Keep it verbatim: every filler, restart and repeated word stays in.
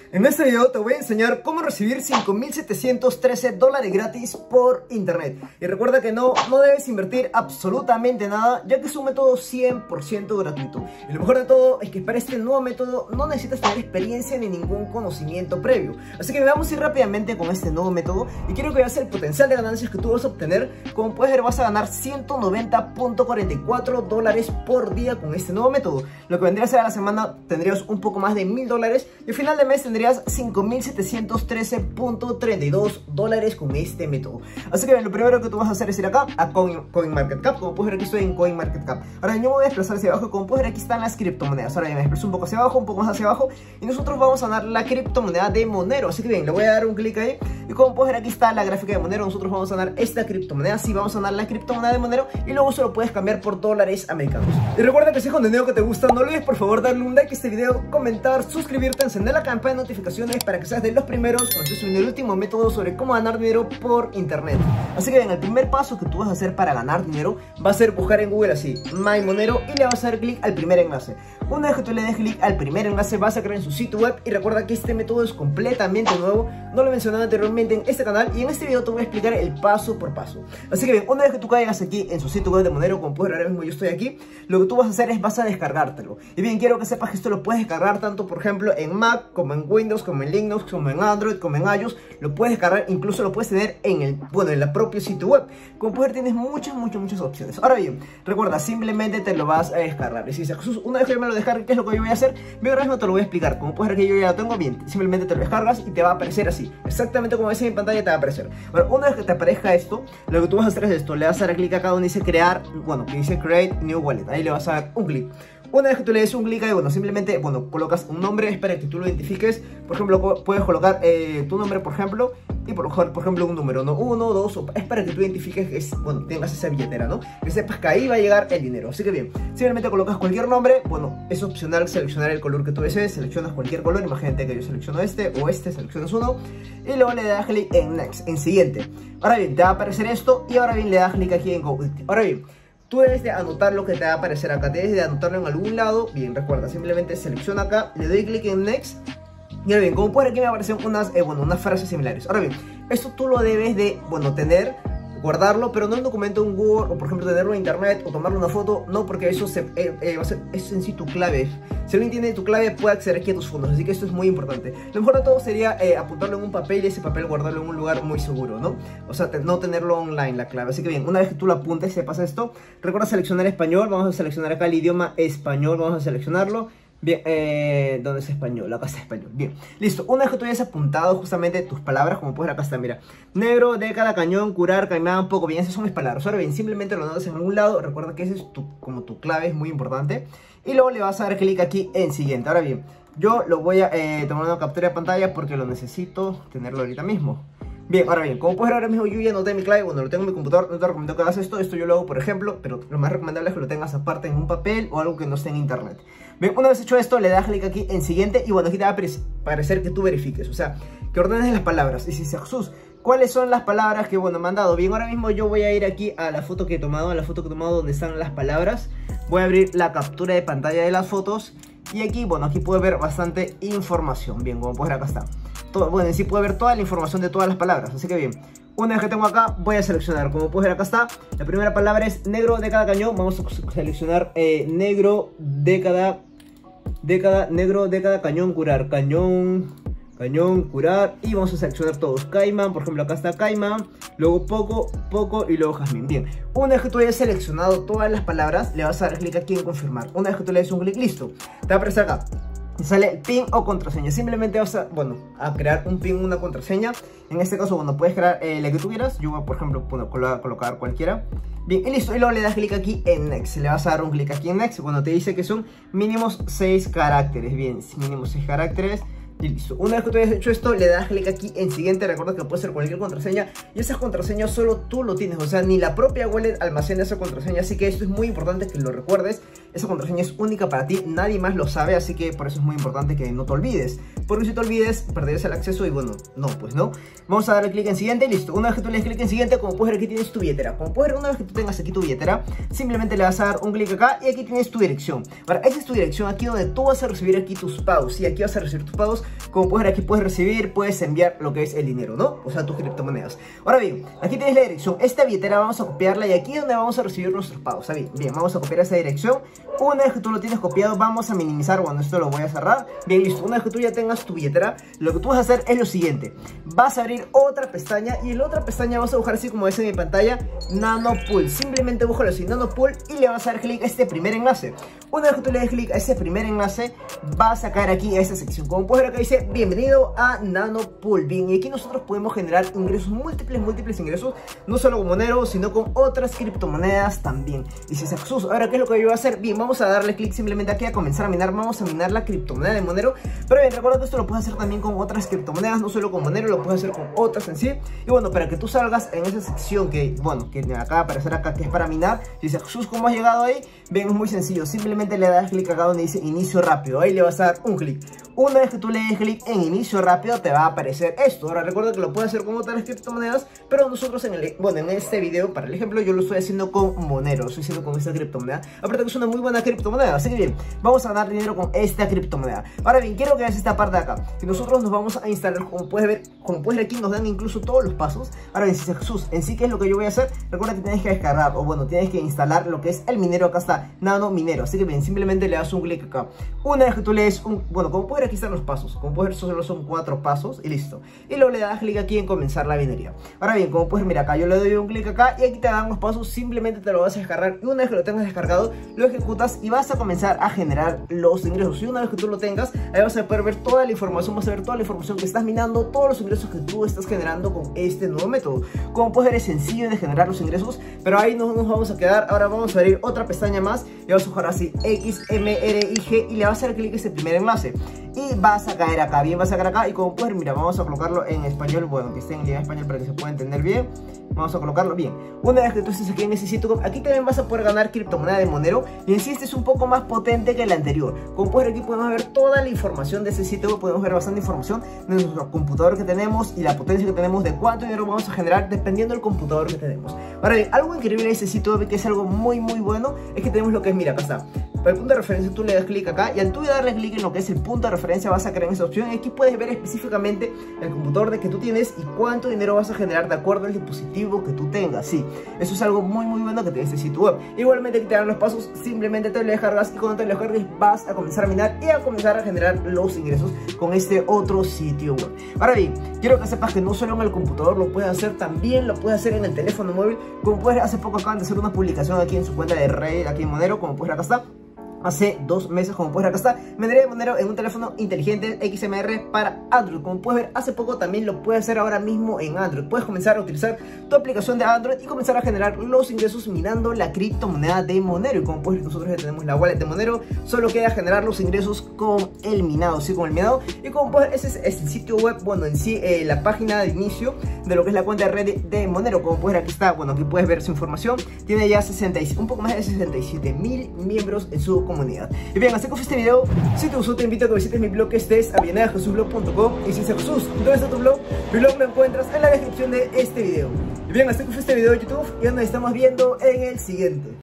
En este video te voy a enseñar cómo recibir cinco mil setecientos trece dólares gratis por internet. Y recuerda que no, no debes invertir absolutamente nada, ya que es un método cien por ciento gratuito. Y lo mejor de todo es que para este nuevo método no necesitas tener experiencia ni ningún conocimiento previo. Así que vamos a ir rápidamente con este nuevo método y quiero que veas el potencial de ganancias que tú vas a obtener. Como puedes ver, vas a ganar ciento noventa punto cuarenta y cuatro dólares por día con este nuevo método. Lo que vendría a ser a la semana tendrías un poco más de mil dólares y al final de mes tendrías cinco mil setecientos trece punto treinta y dos dólares con este método. Así que lo primero que tú vas a hacer es ir acá a Coin, CoinMarketCap. Como puedes ver, aquí estoy en CoinMarketCap. Ahora yo me voy a desplazar hacia abajo. Como puedes ver, aquí están las criptomonedas. Ahora ya me desplazo un poco hacia abajo, un poco más hacia abajo, y nosotros vamos a dar la criptomoneda de Monero. Así que bien, le voy a dar un clic ahí y como puedes ver, aquí está la gráfica de Monero. Nosotros vamos a dar esta criptomoneda. Sí, vamos a dar la criptomoneda de Monero y luego se lo puedes cambiar por dólares americanos. Y recuerda que si es contenido que te gusta, no olvides por favor darle un like a este video, comentar, suscribirte, encender la campana de notificaciones para que seas de los primeros cuando estés subiendo el último método sobre cómo ganar dinero por internet. Así que bien, el primer paso que tú vas a hacer para ganar dinero va a ser buscar en Google así My Monero y le vas a dar clic al primer enlace. Una vez que tú le des clic al primer enlace, vas a crear en su sitio web. Y recuerda que este método es completamente nuevo, no lo he mencionado anteriormente en este canal, y en este video te voy a explicar el paso por paso. Así que bien, una vez que tú caigas aquí en su sitio web de Monero, como puedes ver ahora mismo yo estoy aquí, lo que tú vas a hacer es vas a descargártelo. Y bien, quiero que sepas que esto lo puedes descargar tanto por ejemplo en Mac, como en Windows, como en Linux, como en Android, como en iOS. Lo puedes descargar, incluso lo puedes tener en el, bueno, en la propia sitio web. Como puedes ver, tienes muchas, muchas, muchas opciones. Ahora bien, recuerda, simplemente te lo vas a descargar. Y si dices, Jesús, una vez que yo me lo descargue, ¿qué es lo que yo voy a hacer? Bien, ahora mismo te lo voy a explicar. Como puedes ver que yo ya lo tengo, bien, simplemente te lo descargas y te va a aparecer así, exactamente como ves en mi pantalla te va a aparecer. Bueno, una vez que te aparezca esto, lo que tú vas a hacer es esto. Le vas a dar clic acá donde dice crear, bueno, que dice create new wallet. Ahí le vas a dar un clic. Una vez que tú le des un clic ahí, bueno, simplemente, bueno, colocas un nombre, es para que tú lo identifiques. Por ejemplo, puedes colocar eh, tu nombre, por ejemplo, y por, por ejemplo un número, ¿no? Uno, dos, es para que tú identifiques que es, bueno, tengas esa billetera, ¿no? Que sepas que ahí va a llegar el dinero. Así que bien, simplemente colocas cualquier nombre. Bueno, es opcional seleccionar el color que tú desees. Seleccionas cualquier color, imagínate que yo selecciono este o este, seleccionas uno y luego le das clic en next, en siguiente. Ahora bien, te va a aparecer esto y ahora bien le das clic aquí en go. Ahora bien, tú debes de anotar lo que te va a aparecer acá, debes de anotarlo en algún lado. Bien, recuerda, simplemente selecciona acá, le doy clic en next. Y ahora bien, como puede aquí me aparecen unas, eh, bueno, unas frases similares. Ahora bien, esto tú lo debes de, bueno, tener, guardarlo, pero no en un documento en Word, o por ejemplo tenerlo en internet, o tomarle una foto. No, porque eso se, eh, eh, va a ser, es en sí tu clave. Si alguien tiene tu clave, puede acceder aquí a tus fondos, así que esto es muy importante. Lo mejor de todo sería eh, apuntarlo en un papel y ese papel guardarlo en un lugar muy seguro, ¿no? O sea, te, no tenerlo online la clave. Así que bien, una vez que tú lo apuntes, se pasa esto. Recuerda seleccionar español, vamos a seleccionar acá el idioma español, vamos a seleccionarlo. Bien, eh, ¿dónde es español? Acá está español. Bien, listo. Una vez que tú hayas apuntado justamente tus palabras, como puedes ver acá está, mira. Negro, década, cañón, curar, caimán, poco. Bien, esas son mis palabras. Ahora bien, simplemente lo anotas en algún lado. Recuerda que ese es tu, como tu clave, es muy importante. Y luego le vas a dar clic aquí en siguiente. Ahora bien, yo lo voy a eh, tomar una captura de pantalla porque lo necesito tenerlo ahorita mismo. Bien, ahora bien, como puedes ver ahora mismo yo ya anoté mi clave, bueno, lo tengo en mi computador, no te recomiendo que hagas esto, esto yo lo hago por ejemplo, pero lo más recomendable es que lo tengas aparte en un papel o algo que no esté en internet. Bien, una vez hecho esto, le das clic aquí en siguiente y bueno, aquí te va a aparecer que tú verifiques, o sea, que ordenes las palabras. Y si dices, Jesús, ¿cuáles son las palabras que, bueno, me han dado? Bien, ahora mismo yo voy a ir aquí a la foto que he tomado, a la foto que he tomado donde están las palabras. Voy a abrir la captura de pantalla de las fotos y aquí, bueno, aquí puedes ver bastante información. Bien, como puedes ver acá está. Todo, bueno, en sí puede ver toda la información de todas las palabras, así que bien, una vez que tengo acá, voy a seleccionar, como puedes ver acá está, la primera palabra es negro, década, cañón, vamos a seleccionar eh, negro, década, década, negro, década, cañón, curar, cañón, cañón, curar, y vamos a seleccionar todos, caimán, por ejemplo acá está caimán, luego poco, poco y luego jazmín. Bien, una vez que tú hayas seleccionado todas las palabras, le vas a dar clic aquí en confirmar. Una vez que tú le des un clic, listo, te va a aparecer acá. Sale pin o contraseña. Simplemente vas a, bueno, a crear un pin, una contraseña. En este caso, bueno, puedes crear eh, la que tú quieras. Yo voy, por ejemplo, bueno, colo colocar cualquiera. Bien, y listo. Y luego le das clic aquí en Next. Le vas a dar un clic aquí en Next. Bueno, te dice que son mínimos seis caracteres. Bien, mínimos seis caracteres. Y listo. Una vez que tú hayas hecho esto, le das clic aquí en siguiente. Recuerda que puede ser cualquier contraseña y esas contraseñas solo tú lo tienes. O sea, ni la propia wallet almacena esa contraseña. Así que esto es muy importante que lo recuerdes. Esa contraseña es única para ti, nadie más lo sabe. Así que por eso es muy importante que no te olvides, porque si te olvides, perderás el acceso y bueno, no, pues no. Vamos a darle clic en siguiente y listo. Una vez que tú le des clic en siguiente, como puedes ver, aquí tienes tu billetera. Como puedes ver, una vez que tú tengas aquí tu billetera, simplemente le vas a dar un clic acá y aquí tienes tu dirección. Ahora, esa es tu dirección, aquí donde tú vas a recibir aquí tus pagos. Y aquí vas a recibir tus pagos Como puedes ver aquí puedes recibir, puedes enviar lo que es el dinero, ¿no? O sea, tus criptomonedas. Ahora bien, aquí tienes la dirección. Esta billetera vamos a copiarla y aquí es donde vamos a recibir nuestros pagos. ¿Está bien? Bien, vamos a copiar esa dirección. Una vez que tú lo tienes copiado, vamos a minimizar. Bueno, esto lo voy a cerrar. Bien, listo. Una vez que tú ya tengas tu billetera, lo que tú vas a hacer es lo siguiente. Vas a abrir otra pestaña y en la otra pestaña vas a buscar así como ves en mi pantalla, Nanopool. Simplemente búscalo así, Nanopool, y le vas a dar clic a este primer enlace. Una vez que tú le des clic a ese primer enlace, vas a caer aquí a esta sección. Como puedes ver acá dice, bienvenido a Nanopool. Bien, y aquí nosotros podemos generar ingresos, múltiples, múltiples ingresos, no solo con Monero, sino con otras criptomonedas también. Dices, Jesús, ahora ¿qué es lo que yo voy a hacer? Bien, vamos a darle clic simplemente aquí a comenzar a minar. Vamos a minar la criptomoneda de Monero. Pero bien, recuerda que esto lo puedes hacer también con otras criptomonedas, no solo con Monero, lo puedes hacer con otras en sí. Y bueno, para que tú salgas en esa sección que, bueno, que acaba de aparecer acá, que es para minar, dices, Jesús, ¿cómo has llegado ahí? Bien, es muy sencillo, simplemente le das clic acá donde dice inicio rápido, ahí le vas a dar un clic. Una vez que tú le des clic en inicio rápido, te va a aparecer esto. Ahora recuerda que lo puedes hacer con otras criptomonedas, pero nosotros en el, bueno, en este video, para el ejemplo, yo lo estoy haciendo con Monero, lo estoy haciendo con esta criptomoneda. Aparte que es una muy buena criptomoneda, así que bien, vamos a ganar dinero con esta criptomoneda. Ahora bien, quiero que veas esta parte de acá, que nosotros nos vamos a instalar, como puedes ver, como puedes ver aquí nos dan incluso todos los pasos. Ahora bien, si Jesús, en sí, ¿qué es lo que yo voy a hacer? Recuerda que tienes que descargar, o bueno, tienes que instalar lo que es el minero. Acá está, Nano Minero, así que bien, simplemente le das un clic acá. Una vez que tú le des un, bueno, como puedes ver aquí están los pasos, como puedes ver solo son cuatro pasos y listo. Y luego le das clic aquí en comenzar la minería. Ahora bien, como puedes ver, mira acá, yo le doy un clic acá y aquí te dan los pasos, simplemente te lo vas a descargar y una vez que lo tengas descargado, lo ejecutas y vas a comenzar a generar los ingresos. Y una vez que tú lo tengas, ahí vas a poder ver toda la información, vas a ver toda la información que estás minando, todos los ingresos que tú estás generando con este nuevo método. Como puedes ver, es sencillo de generar los ingresos, pero ahí no nos vamos a quedar. Ahora vamos a abrir otra pestaña más y vas a buscar así X M R I G y le vas a dar clic a este primer enlace y vas a caer acá. Bien, vas a caer acá y como puedes ver, mira, vamos a colocarlo en español, bueno, que esté en idioma español para que se pueda entender bien. Vamos a colocarlo bien. Una vez que tú estés aquí en ese sitio, aquí también vas a poder ganar criptomoneda de Monero. Y en sí este es un poco más potente que el anterior. Como puedes ver aquí podemos ver toda la información de ese sitio. Podemos ver bastante información de nuestro computador que tenemos y la potencia que tenemos, de cuánto dinero vamos a generar dependiendo del computador que tenemos. Ahora bien, algo increíble de este sitio web, que es algo muy muy bueno, es que tenemos lo que es, mira, acá está. Para el punto de referencia tú le das clic acá y al tú darle clic en lo que es el punto de referencia vas a crear esa opción y aquí puedes ver específicamente el computador de que tú tienes y cuánto dinero vas a generar de acuerdo al dispositivo que tú tengas. Sí, eso es algo muy muy bueno que tiene este sitio web. Igualmente aquí te dan los pasos, simplemente te lo descargas y cuando te lo descargues vas a comenzar a minar y a comenzar a generar los ingresos con este otro sitio web. Ahora bien, quiero que sepas que no solo en el computador lo puedes hacer, también lo puedes hacer en el teléfono móvil. Como puedes ver, hace poco acaban de hacer una publicación aquí en su cuenta de Reddit, aquí en Monero, como puedes ver acá está. Hace dos meses, como puedes ver acá está, minería de Monero en un teléfono inteligente X M R para Android. Como puedes ver, hace poco también lo puedes hacer ahora mismo en Android. Puedes comenzar a utilizar tu aplicación de Android y comenzar a generar los ingresos minando la criptomoneda de Monero. Y como puedes ver, nosotros ya tenemos la wallet de Monero, solo queda generar los ingresos con el minado, sí, con el minado. Y como puedes ver, ese es, es el sitio web, bueno, en sí, eh, la página de inicio de lo que es la cuenta de Reddit de Monero. Como puedes ver, aquí está, bueno, aquí puedes ver su información. Tiene ya sesenta y, un poco más de sesenta y siete mil miembros en su comunidad. Y bien, así que fue este video. Si te gustó, te invito a que visites mi blog, que estés a bienal jesús blog punto com. Y si dices, Jesús, ¿dónde está tu blog? Mi blog lo encuentras en la descripción de este video. Y bien, así que fue este video de YouTube y nos estamos viendo en el siguiente.